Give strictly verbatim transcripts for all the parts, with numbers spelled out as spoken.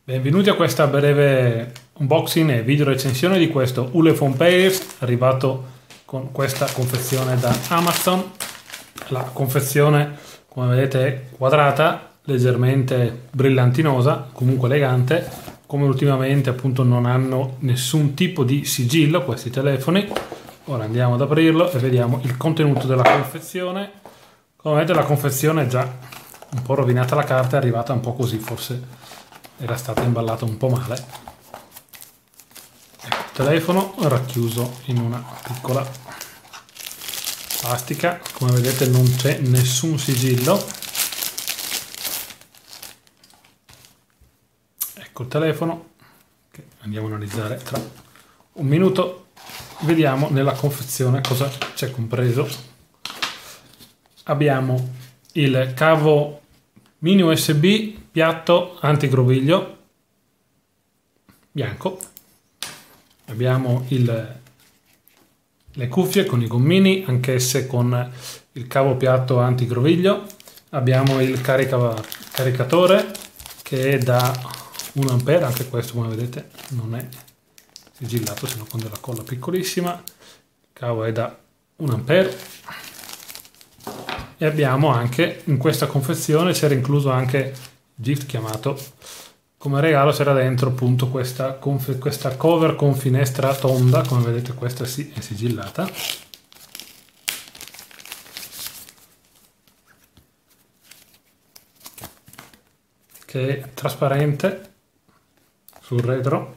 Benvenuti a questa breve unboxing e video recensione di questo Ulefone Pairs, arrivato con questa confezione da Amazon. La confezione, come vedete, è quadrata, leggermente brillantinosa, comunque elegante. Come ultimamente appunto non hanno nessun tipo di sigillo questi telefoni. Ora andiamo ad aprirlo e vediamo il contenuto della confezione. Come vedete, la confezione è già un po' rovinata, la carta è arrivata un po' così, forse era stata imballata un po' male. Ecco, il telefono racchiuso in una piccola plastica, come vedete non c'è nessun sigillo. Ecco il telefono, che andiamo a analizzare tra un minuto. Vediamo nella confezione cosa c'è compreso. Abbiamo il cavo mini U S B piatto antigroviglio bianco, abbiamo il, le cuffie con i gommini, anch'esse con il cavo piatto antigroviglio, abbiamo il carica, caricatore che è da un ampere, anche questo come vedete non è sigillato, se no con della colla piccolissima, il cavo è da un ampere. E abbiamo anche in questa confezione, c'era incluso anche gift chiamato, come regalo c'era dentro appunto questa, questa cover con finestra tonda, come vedete questa sì è sigillata, che è trasparente sul retro,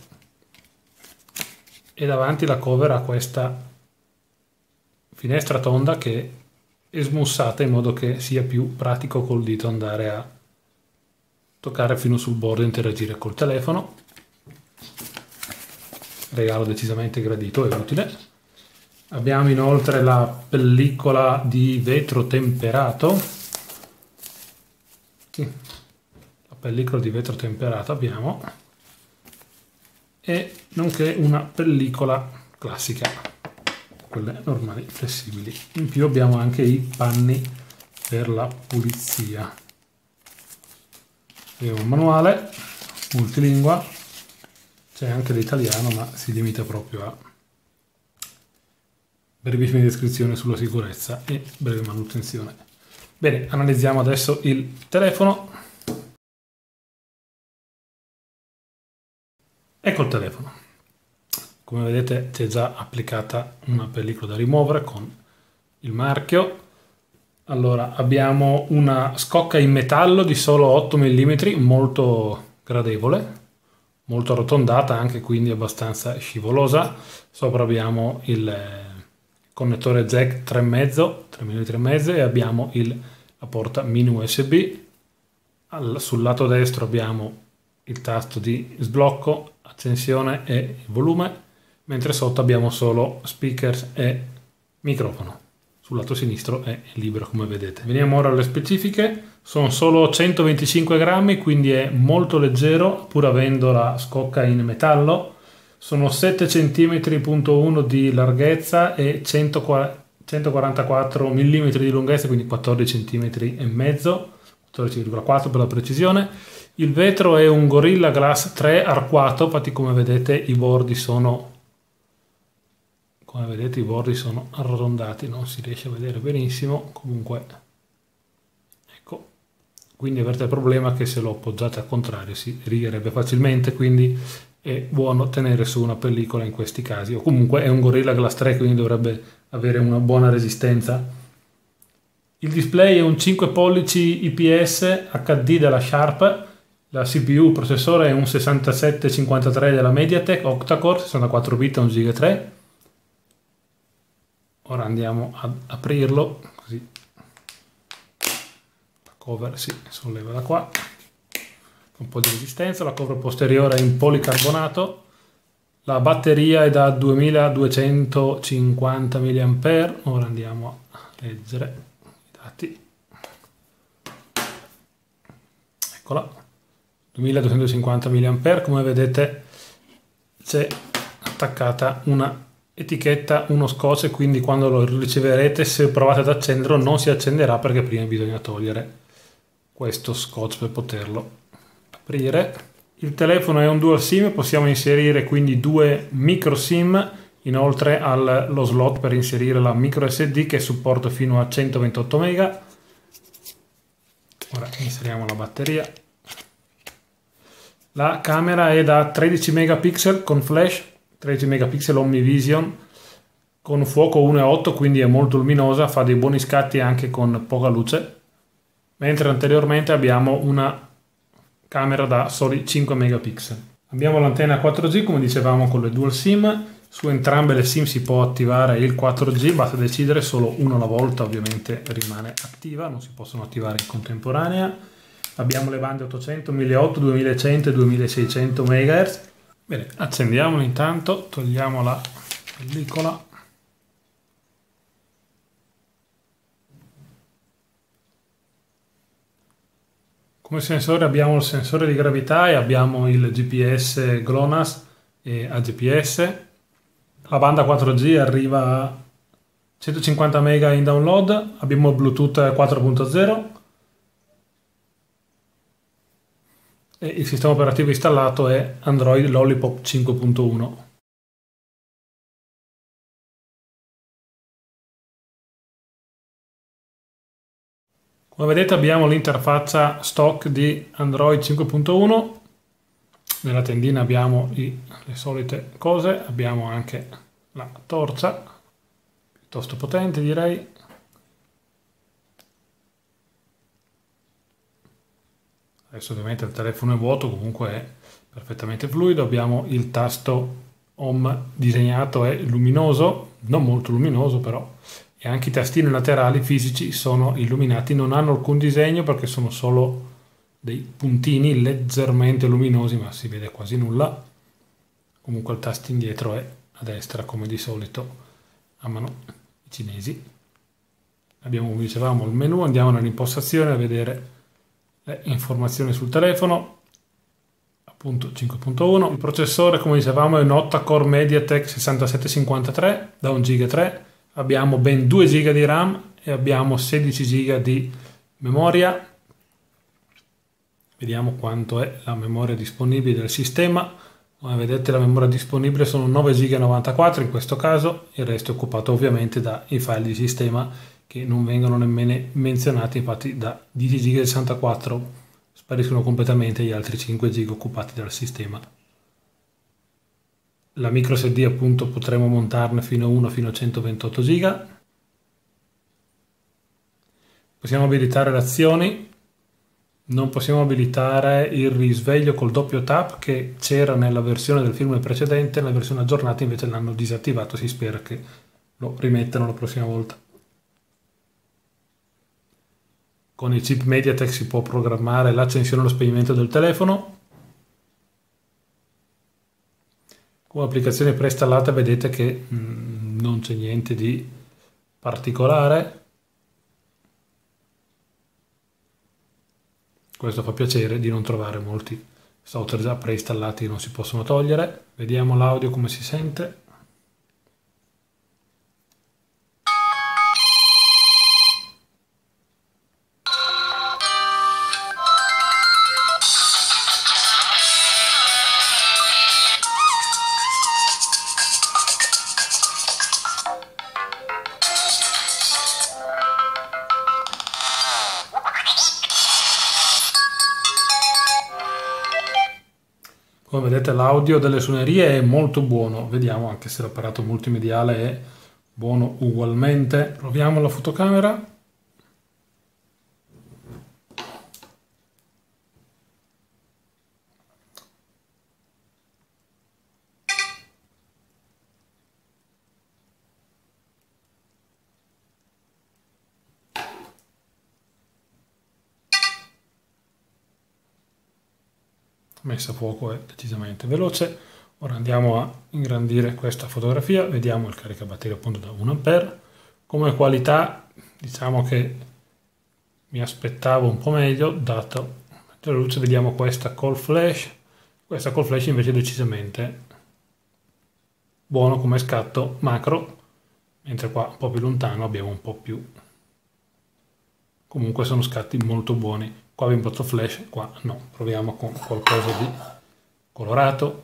e davanti la cover ha questa finestra tonda che è smussata in modo che sia più pratico col dito andare a toccare fino sul bordo e interagire col telefono. Regalo decisamente gradito e utile. Abbiamo inoltre la pellicola di vetro temperato. Sì, la pellicola di vetro temperato abbiamo, e nonché una pellicola classica, quelle normali flessibili. In più abbiamo anche i panni per la pulizia. Abbiamo un manuale multilingua, c'è anche l'italiano ma si limita proprio a brevissime descrizioni sulla sicurezza e breve manutenzione. Bene, analizziamo adesso il telefono. Ecco il telefono. Come vedete c'è già applicata una pellicola da rimuovere con il marchio. Allora, abbiamo una scocca in metallo di solo otto millimetri, molto gradevole, molto arrotondata anche, quindi abbastanza scivolosa. Sopra abbiamo il connettore jack tre virgola cinque, tre virgola cinque millimetri, e abbiamo il, la porta mini U S B. Al, sul lato destro abbiamo il tasto di sblocco, accensione e il volume, mentre sotto abbiamo solo speakers e microfono. Sul lato sinistro è libero, come vedete. Veniamo ora alle specifiche. Sono solo centoventicinque grammi, quindi è molto leggero pur avendo la scocca in metallo. Sono sette virgola uno centimetri di larghezza e centoquarantaquattro millimetri di lunghezza, quindi quattordici centimetri e mezzo, quattordici virgola quattro per la precisione. Il vetro è un Gorilla Glass tre arcuato, infatti come vedete i bordi sono Come vedete i bordi sono arrotondati, non si riesce a vedere benissimo, comunque ecco, quindi avete il problema che se lo appoggiate al contrario si righerebbe facilmente, quindi è buono tenere su una pellicola in questi casi, o comunque è un Gorilla Glass tre, quindi dovrebbe avere una buona resistenza. Il display è un cinque pollici I P S H D della Sharp, la C P U, il processore è un sessantasette cinquantatré della MediaTek octa-core, sessantaquattro bit e un giga tre. Ora andiamo ad aprirlo, così la cover si solleva da qua, con un po' di resistenza. La cover posteriore è in policarbonato, la batteria è da duemiladuecentocinquanta milliampere ora. Ora andiamo a leggere i dati. Eccola, duemiladuecentocinquanta milliampere. Come vedete c'è attaccata una etichetta, uno scotch, e quindi quando lo riceverete, se provate ad accenderlo non si accenderà perché prima bisogna togliere questo scotch per poterlo aprire. Il telefono è un dual SIM, possiamo inserire quindi due micro SIM, inoltre allo slot per inserire la micro S D che supporta fino a centoventotto mega. Ora inseriamo la batteria. La camera è da tredici megapixel con flash, tredici megapixel Omnivision, con fuoco uno virgola otto, quindi è molto luminosa, fa dei buoni scatti anche con poca luce, mentre anteriormente abbiamo una camera da soli cinque megapixel. Abbiamo l'antenna quattro G, come dicevamo, con le dual SIM. Su entrambe le SIM si può attivare il quattro G, basta decidere solo uno alla volta, ovviamente rimane attiva, non si possono attivare in contemporanea. Abbiamo le bande ottocento, milleottocento, duemilacento e duemilaseicento megahertz. Bene, accendiamolo intanto, togliamo la pellicola. Come sensore abbiamo il sensore di gravità e abbiamo il G P S GLONASS e A G P S. La banda quattro G arriva a centocinquanta mega in download, abbiamo Bluetooth quattro punto zero e il sistema operativo installato è Android Lollipop cinque punto uno. Come vedete abbiamo l'interfaccia stock di Android cinque punto uno. Nella tendina abbiamo i, le solite cose, abbiamo anche la torcia, piuttosto potente direi. Adesso ovviamente il telefono è vuoto, comunque è perfettamente fluido. Abbiamo il tasto Home disegnato, è luminoso, non molto luminoso però, e anche i tastini laterali fisici sono illuminati, non hanno alcun disegno perché sono solo dei puntini leggermente luminosi, ma si vede quasi nulla. Comunque il tasto indietro è a destra, come di solito amano i cinesi. Abbiamo, come dicevamo, il menu, andiamo nell'impostazione a vedere le informazioni sul telefono, appunto cinque punto uno. Il processore, come dicevamo, è un octa-core MediaTek sessantasette cinquantatré da un giga tre. Abbiamo ben due giga di RAM e abbiamo sedici giga di memoria. Vediamo quanto è la memoria disponibile del sistema. Come vedete la memoria disponibile sono nove giga e novantaquattro in questo caso, il resto è occupato ovviamente dai file di sistema che non vengono nemmeno menzionati, infatti da dieci giga e sessantaquattro spariscono completamente gli altri cinque giga occupati dal sistema. La micro S D appunto potremo montarne fino a uno fino a centoventotto giga. Possiamo abilitare le azioni. Non possiamo abilitare il risveglio col doppio tap che c'era nella versione del film precedente, nella versione aggiornata invece l'hanno disattivato, si spera che lo rimettano la prossima volta. Con il chip MediaTek si può programmare l'accensione e lo spegnimento del telefono. Come applicazione preinstallata vedete che mh, non c'è niente di particolare. Questo fa piacere di non trovare molti software già preinstallati che non si possono togliere. Vediamo l'audio come si sente. Come vedete l'audio delle suonerie è molto buono, vediamo anche se l'apparato multimediale è buono ugualmente. Proviamo la fotocamera. Messa a fuoco è decisamente veloce. Ora andiamo a ingrandire questa fotografia, vediamo il caricabatteria appunto da un ampere. Come qualità diciamo che mi aspettavo un po' meglio, dato la luce. Vediamo questa col flash, questa col flash invece è decisamente buono come scatto macro, mentre qua un po' più lontano abbiamo un po' più, comunque sono scatti molto buoni. Qua abbiamo fatto flash, qua no. Proviamo con qualcosa di colorato.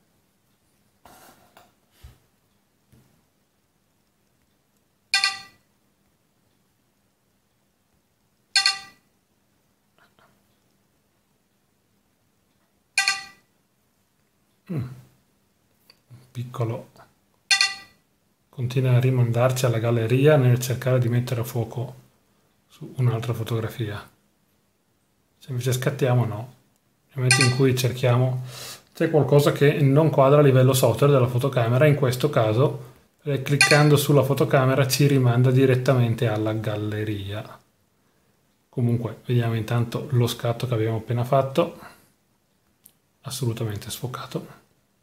Mm. Piccolo, continua a rimandarci alla galleria nel cercare di mettere a fuoco su un'altra fotografia. Se invece scattiamo, no. Nel momento in cui cerchiamo, c'è qualcosa che non quadra a livello software della fotocamera. In questo caso, eh, cliccando sulla fotocamera ci rimanda direttamente alla galleria. Comunque, vediamo intanto lo scatto che abbiamo appena fatto. Assolutamente sfocato.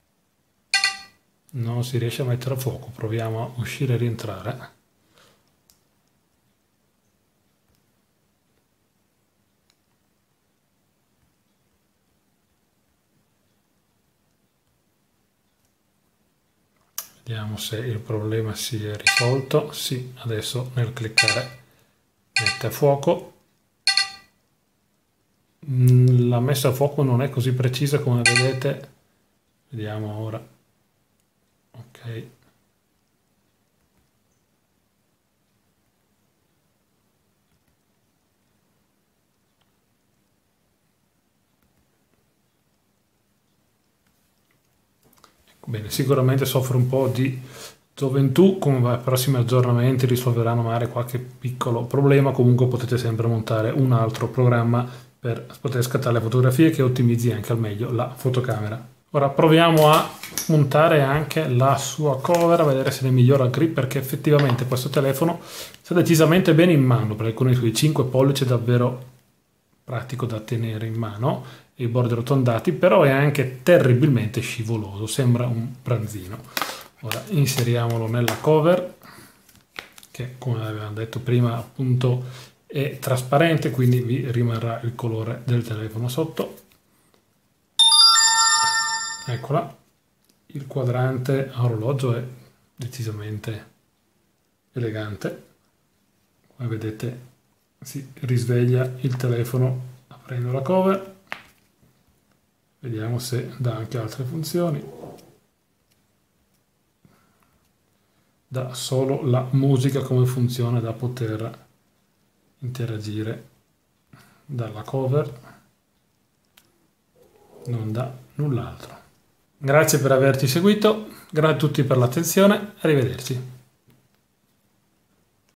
Non si riesce a mettere a fuoco. Proviamo a uscire e rientrare. Vediamo se il problema si è risolto. Sì, adesso nel cliccare mette a fuoco. La messa a fuoco non è così precisa come vedete. Vediamo ora. Ok. Bene, sicuramente soffre un po' di gioventù, come ai prossimi aggiornamenti risolveranno magari qualche piccolo problema. Comunque potete sempre montare un altro programma per poter scattare le fotografie che ottimizzi anche al meglio la fotocamera. Ora proviamo a montare anche la sua cover, a vedere se ne migliora il grip, perché effettivamente questo telefono sta decisamente bene in mano, perché con i suoi cinque pollici è davvero pratico da tenere in mano, e i bordi arrotondati, però è anche terribilmente scivoloso, sembra un pranzino. Ora inseriamolo nella cover, che come avevamo detto prima appunto è trasparente, quindi vi rimarrà il colore del telefono sotto. Eccola, il quadrante a orologio è decisamente elegante. Come vedete si risveglia il telefono aprendo la cover. Vediamo se dà anche altre funzioni. Dà solo la musica come funzione da poter interagire dalla cover, non dà null'altro. Grazie per averci seguito, grazie a tutti per l'attenzione, arrivederci.